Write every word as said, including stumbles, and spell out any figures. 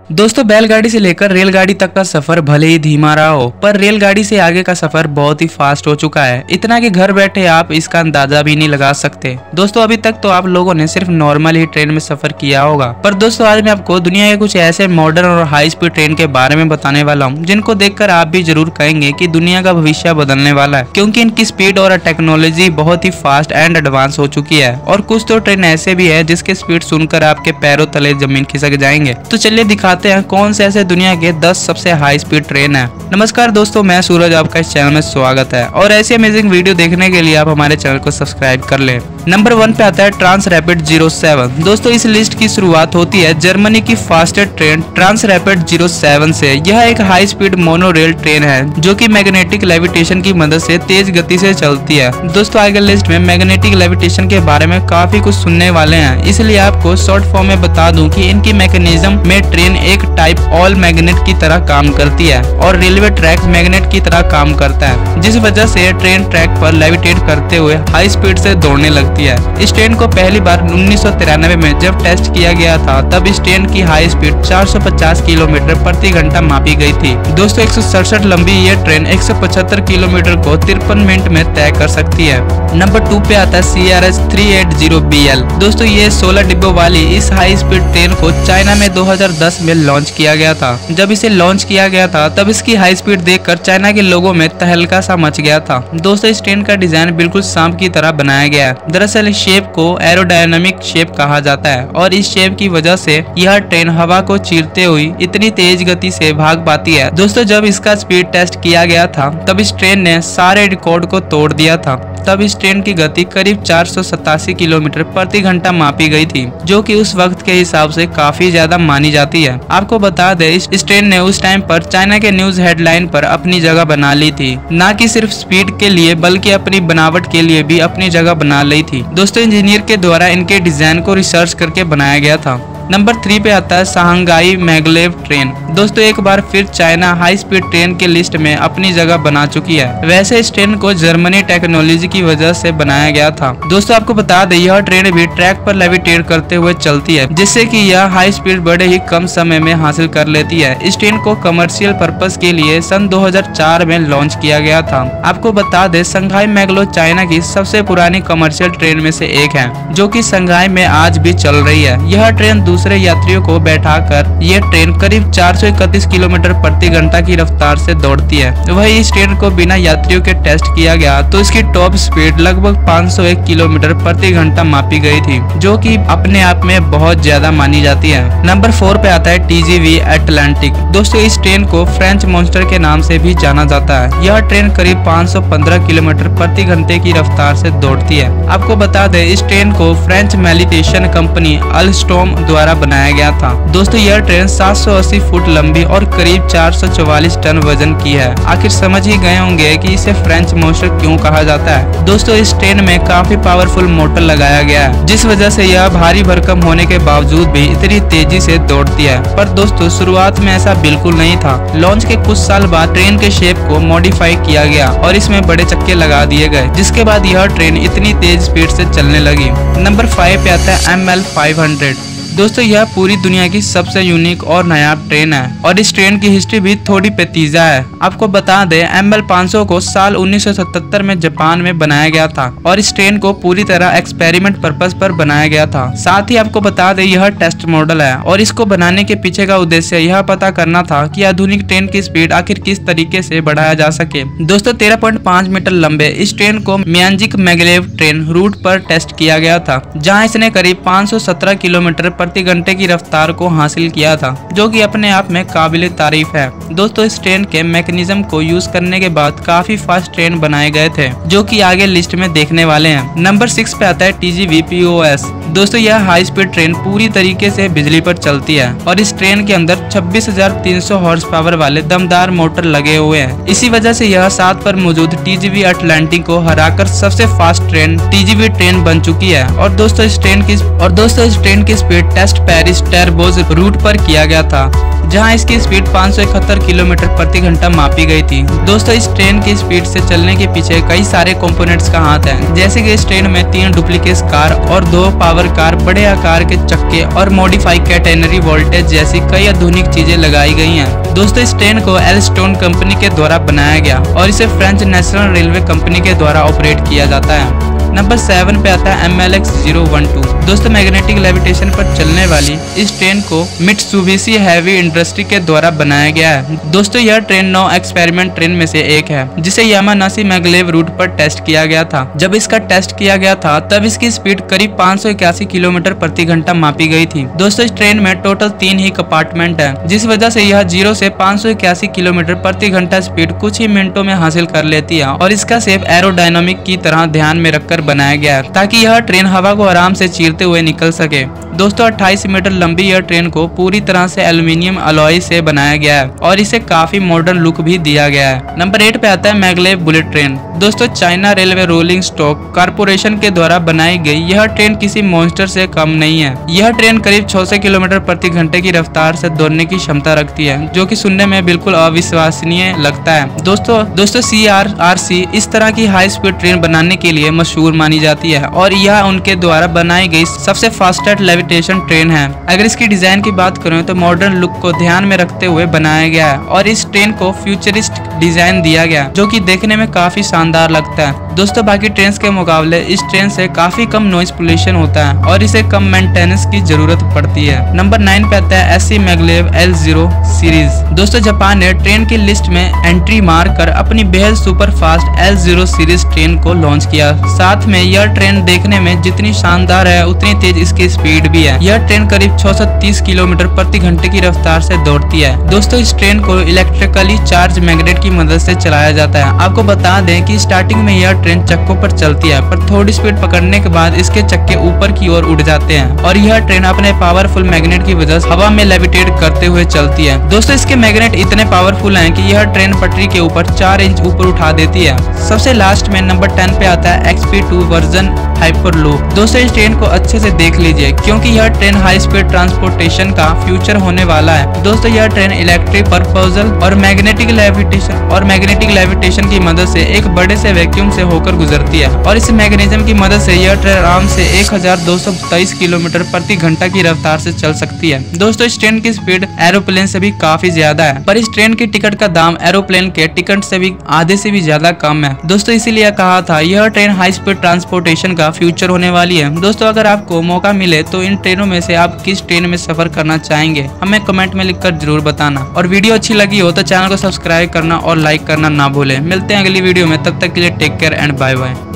दोस्तों बैलगाड़ी से लेकर रेलगाड़ी तक का सफर भले ही धीमा रहा हो, पर रेलगाड़ी से आगे का सफर बहुत ही फास्ट हो चुका है। इतना कि घर बैठे आप इसका अंदाजा भी नहीं लगा सकते। दोस्तों अभी तक तो आप लोगों ने सिर्फ नॉर्मल ही ट्रेन में सफर किया होगा, पर दोस्तों आज मैं आपको दुनिया के कुछ ऐसे मॉडर्न और हाई स्पीड ट्रेन के बारे में बताने वाला हूँ जिनको देखकर आप भी जरूर कहेंगे कि दुनिया का भविष्य बदलने वाला है, क्योंकि इनकी स्पीड और टेक्नोलॉजी बहुत ही फास्ट एंड एडवांस हो चुकी है। और कुछ तो ट्रेन ऐसे भी है जिसके स्पीड सुनकर आपके पैरों तले जमीन खिसक जाएंगे। तो चलिए दिखाते हैं कौन से ऐसे दुनिया के दस सबसे हाई स्पीड ट्रेन है। नमस्कार दोस्तों, मैं सूरज, आपका इस चैनल में स्वागत है और ऐसी अमेजिंग वीडियो देखने के लिए आप हमारे चैनल को सब्सक्राइब कर लें। नंबर वन पे आता है ट्रांस रैपिड ज़ीरो सेवन। दोस्तों इस लिस्ट की शुरुआत होती है जर्मनी की fastest train trans rapid zero seven से। यह एक हाई स्पीड मोनोरेल ट्रेन है जो कि मैग्नेटिक लेविटेशन की मदद से तेज गति से चलती है। दोस्तों आगे लिस्ट में मैग्नेटिक लेविटेशन के बारे में काफी कुछ सुनने वाले हैं, इसलिए आपको शॉर्ट फॉर्म में बता दूं कि इनकी मैकेनिज्म में ट्रेन एक टाइप ऑल मैग्नेट की तरह काम करती है और रेलवे ट्रैक मैग्नेट की तरह काम करता है, जिस वजह से ट्रेन ट्रैक पर लेविटेट करते हुए हाई स्पीड से दौड़ने लगती है। इस ट्रेन को पहली बार उन्नीस सौ तिरानवे में जब टेस्ट किया गया था, तब इस ट्रेन की हाई स्पीड चार सौ पचास किलोमीटर प्रति घंटा मापी गई थी। दोस्तों एक सौ सड़सठ लंबी ये ट्रेन एक सौ पचहत्तर किलोमीटर को तिरपन मिनट में तय कर सकती है। नंबर टू पे आता है C R S three eight zero B L. दोस्तों ये सोलह डिब्बों वाली इस हाई स्पीड ट्रेन को चाइना में दो हज़ार दस में लॉन्च किया गया था। जब इसे लॉन्च किया गया था तब इसकी हाई स्पीड देखकर चाइना के लोगों में तहलका सा मच गया था। दोस्तों इस ट्रेन का डिजाइन बिल्कुल सांप की तरह बनाया गया है। दरअसल इस शेप को एरोडायनामिक शेप कहा जाता है और इस शेप की वजह से यह ट्रेन हवा को चीरते हुए इतनी तेज गति से भाग पाती है। दोस्तों जब इसका स्पीड टेस्ट किया गया था तब इस ट्रेन ने सारे रिकॉर्ड को तोड़ दिया था। तब इस ट्रेन की गति करीब चार सौ सतासी किलोमीटर प्रति घंटा मापी गई थी, जो कि उस वक्त के हिसाब से काफी ज्यादा मानी जाती है। आपको बता दें इस, इस ट्रेन ने उस टाइम पर चाइना के न्यूज हेडलाइन पर अपनी जगह बना ली थी, न कि सिर्फ स्पीड के लिए बल्कि अपनी बनावट के लिए भी अपनी जगह बना ली थी। दोस्तों इंजीनियर के द्वारा इनके डिजाइन को रिसर्च करके बनाया गया था। नंबर थ्री पे आता है शांघाई मैग्लेव ट्रेन। दोस्तों एक बार फिर चाइना हाई स्पीड ट्रेन के लिस्ट में अपनी जगह बना चुकी है। वैसे इस ट्रेन को जर्मनी टेक्नोलॉजी की वजह से बनाया गया था। दोस्तों आपको बता दें यह ट्रेन भी ट्रैक पर लेविटेट करते हुए चलती है, जिससे कि यह हाई स्पीड बड़े ही कम समय में हासिल कर लेती है। इस ट्रेन को कमर्शियल पर्पस के लिए सन दो हज़ार चार में लॉन्च किया गया था। आपको बता दें शांघाई मैग्लेव चाइना की सबसे पुरानी कमर्शियल ट्रेन में से एक है, जो कि शांघाई में आज भी चल रही है। यह ट्रेन दूसरे यात्रियों को बैठाकर ये ट्रेन करीब चार सौ इकतीस किलोमीटर प्रति घंटा की रफ्तार से दौड़ती है। वही इस ट्रेन को बिना यात्रियों के टेस्ट किया गया तो इसकी टॉप स्पीड लगभग पाँच सौ एक किलोमीटर प्रति घंटा मापी गई थी, जो कि अपने आप में बहुत ज्यादा मानी जाती है। नंबर फोर पे आता है टी जी वी अटलांटिक। दोस्तों इस ट्रेन को फ्रेंच मॉन्स्टर के नाम से भी जाना जाता है। यह ट्रेन करीब पाँच सौ पंद्रह किलोमीटर प्रति घंटे की रफ्तार से दौड़ती है। आपको बता दें इस ट्रेन को फ्रेंच मेलिटेशन कंपनी अल्स्टॉम द्वारा बनाया गया था। दोस्तों यह ट्रेन सात सौ अस्सी फुट लंबी और करीब चार सौ चौवालीस टन वजन की है। आखिर समझ ही गए होंगे कि इसे फ्रेंच मॉन्स्टर क्यों कहा जाता है। दोस्तों इस ट्रेन में काफी पावरफुल मोटर लगाया गया है, जिस वजह से यह भारी भरकम होने के बावजूद भी इतनी तेजी से दौड़ती है। पर दोस्तों शुरुआत में ऐसा बिल्कुल नहीं था। लॉन्च के कुछ साल बाद ट्रेन के शेप को मॉडिफाई किया गया और इसमें बड़े चक्के लगा दिए गए, जिसके बाद यह ट्रेन इतनी तेज स्पीड से चलने लगी। नंबर फाइव पे आता है एम एल फाइव हंड्रेड। दोस्तों यह पूरी दुनिया की सबसे यूनिक और नायाब ट्रेन है और इस ट्रेन की हिस्ट्री भी थोड़ी पेचीदा है। आपको बता दें एम एल पाँच सौ को साल उन्नीस सौ सतहत्तर में जापान में बनाया गया था और इस ट्रेन को पूरी तरह एक्सपेरिमेंट पर्पस पर बनाया गया था। साथ ही आपको बता दें यह टेस्ट मॉडल है और इसको बनाने के पीछे का उद्देश्य यह पता करना था कि आधुनिक ट्रेन की स्पीड आखिर किस तरीके से बढ़ाया जा सके। दोस्तों तेरह पॉइंट पाँच मीटर लंबे इस ट्रेन को म्यांजिक मैग्लेव ट्रेन रूट पर टेस्ट किया गया था, जहाँ इसने करीब पाँच सौ सत्रह किलोमीटर प्रति घंटे की रफ्तार को हासिल किया था, जो कि अपने आप में काबिले तारीफ है। दोस्तों इस ट्रेन के मैकेनिज्म को यूज करने के बाद काफी फास्ट ट्रेन बनाए गए थे, जो कि आगे लिस्ट में देखने वाले हैं। नंबर सिक्स पे आता है T G V P O S. दोस्तों यह हाई स्पीड ट्रेन पूरी तरीके से बिजली पर चलती है और इस ट्रेन के अंदर छब्बीस हजार तीन सौ हॉर्स पावर वाले दमदार मोटर लगे हुए हैं। इसी वजह से यह सात पर मौजूद टी जी वी अटलांटिक को हराकर सबसे fast train T G V train बन चुकी है। और दोस्तों इस ट्रेन की और दोस्तों इस ट्रेन की स्पीड टेस्ट पेरिस टर्बोज रूट पर किया गया था। जहां इसकी स्पीड पाँच सौ इकहत्तर किलोमीटर प्रति घंटा मापी गई थी। दोस्तों इस ट्रेन की स्पीड से चलने के पीछे कई सारे कंपोनेंट्स का हाथ है, जैसे कि इस ट्रेन में तीन डुप्लीकेट कार और दो पावर कार, बड़े आकार के चक्के और मॉडिफाई कैटेनरी वोल्टेज जैसी कई आधुनिक चीजें लगाई गई हैं। दोस्तों इस ट्रेन को एल्स्टोन कंपनी के द्वारा बनाया गया और इसे फ्रेंच नेशनल रेलवे कंपनी के द्वारा ऑपरेट किया जाता है। नंबर सेवन पे आता है M L X zero one two. दोस्तों मैग्नेटिक लेविटेशन पर चलने वाली इस ट्रेन को मित्सुबिशी हैवी इंडस्ट्री के द्वारा बनाया गया है। दोस्तों यह ट्रेन नौ एक्सपेरिमेंट ट्रेन में से एक है, जिसे यामानासी मैग्लेव रूट पर टेस्ट किया गया था। जब इसका टेस्ट किया गया था तब इसकी स्पीड करीब पाँच सौ इक्यासी किलोमीटर प्रति घंटा मापी गई थी। दोस्तों इस ट्रेन में टोटल तीन ही कंपार्टमेंट है, जिस वजह से यह जीरो से पाँच सौ इक्यासी किलोमीटर प्रति घंटा स्पीड कुछ ही मिनटों में हासिल कर लेती है और इसका शेप एरोडायनामिक की तरह ध्यान में रखकर बनाया गया है, ताकि यह ट्रेन हवा को आराम से चीरते हुए निकल सके। दोस्तों अट्ठाईस मीटर लंबी यह ट्रेन को पूरी तरह से एल्यूमिनियम अलॉय से बनाया गया है और इसे काफी मॉडर्न लुक भी दिया गया है। नंबर एट पे आता है मैग्लेव बुलेट ट्रेन। दोस्तों China railway rolling stock corporation के द्वारा बनाई गई यह ट्रेन किसी मॉन्स्टर से कम नहीं है। यह ट्रेन करीब छह सौ किलोमीटर प्रति घंटे की रफ्तार से दौड़ने की क्षमता रखती है, जो कि सुनने में बिल्कुल अविश्वसनीय लगता है। दोस्तों दोस्तों सी आर आर सी इस तरह की हाई स्पीड ट्रेन बनाने के लिए मशहूर मानी जाती है और यह उनके द्वारा बनाई गई सबसे फास्टेस्ट लेविटेशन ट्रेन है। अगर इसकी डिजाइन की बात करें तो मॉडर्न लुक को ध्यान में रखते हुए बनाया गया है और इस ट्रेन को फ्यूचरिस्ट डिजाइन दिया गया, जो कि देखने में काफी शानदार लगता है। दोस्तों बाकी ट्रेन के मुकाबले इस ट्रेन से काफी कम नॉइज पोल्यूशन होता है और इसे कम मेंटेनेंस की जरूरत पड़ती है। नंबर नाइन पे आता है SC maglev L zero series. दोस्तों जापान ने ट्रेन की लिस्ट में एंट्री मार कर अपनी बेहद super fast L zero series train को लॉन्च किया। साथ में यह ट्रेन देखने में जितनी शानदार है उतनी तेज इसकी स्पीड भी है। यह ट्रेन करीब छह सौ तीस किलोमीटर प्रति घंटे की रफ्तार से दौड़ती है। दोस्तों इस ट्रेन को इलेक्ट्रिकली चार्ज मैग्नेट की मदद से चलाया जाता है। आपको बता दें कि स्टार्टिंग में यह ट्रेन चक्कों पर चलती है, पर थोड़ी स्पीड पकड़ने के बाद इसके चक्के ऊपर की ओर उड़ जाते हैं और यह ट्रेन अपने पावरफुल मैग्नेट की वजह से हवा में लेविटेट करते हुए चलती है। दोस्तों इसके मैग्नेट इतने पावरफुल हैं कि यह ट्रेन पटरी के ऊपर चार इंच ऊपर उठा देती है। सबसे लास्ट में नंबर टेन पे आता है X P two version hyperloop. दोस्तों इस ट्रेन को अच्छे से देख लीजिए, क्योंकि यह ट्रेन हाई स्पीड ट्रांसपोर्टेशन का फ्यूचर होने वाला है। दोस्तों यह ट्रेन इलेक्ट्रिक प्रपोजल और मैग्नेटिक लेविटेशन और मैग्नेटिक लेविटेशन की मदद से एक बड़े से वैक्यूम से होकर गुजरती है और इस मैग्नेटिज्म की मदद से यह ट्रेन आराम से एक हजार दो सौ तेईस किलोमीटर प्रति घंटा की रफ्तार से चल सकती है। दोस्तों इस ट्रेन की स्पीड एरोप्लेन से भी काफी ज्यादा है, पर इस ट्रेन की टिकट का दाम एरोप्लेन के टिकट से भी आधे से भी ज्यादा कम है। दोस्तों इसीलिए कहा था यह ट्रेन हाई स्पीड ट्रांसपोर्टेशन का फ्यूचर होने वाली है। दोस्तों अगर आपको मौका मिले तो इन ट्रेनों में से आप किस ट्रेन में सफर करना चाहेंगे, हमें कमेंट में लिखकर जरूर बताना। और वीडियो अच्छी लगी हो तो चैनल को सब्सक्राइब करना और लाइक करना ना भूलें। मिलते हैं अगली वीडियो में, तब तक के लिए take care and bye bye.